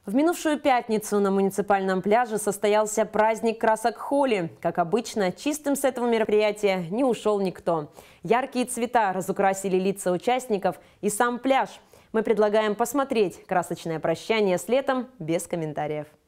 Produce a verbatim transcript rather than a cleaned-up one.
В минувшую пятницу на муниципальном пляже состоялся праздник красок Холи. Как обычно, чистым с этого мероприятия не ушел никто. Яркие цвета разукрасили лица участников и сам пляж. Мы предлагаем посмотреть красочное прощание с летом без комментариев.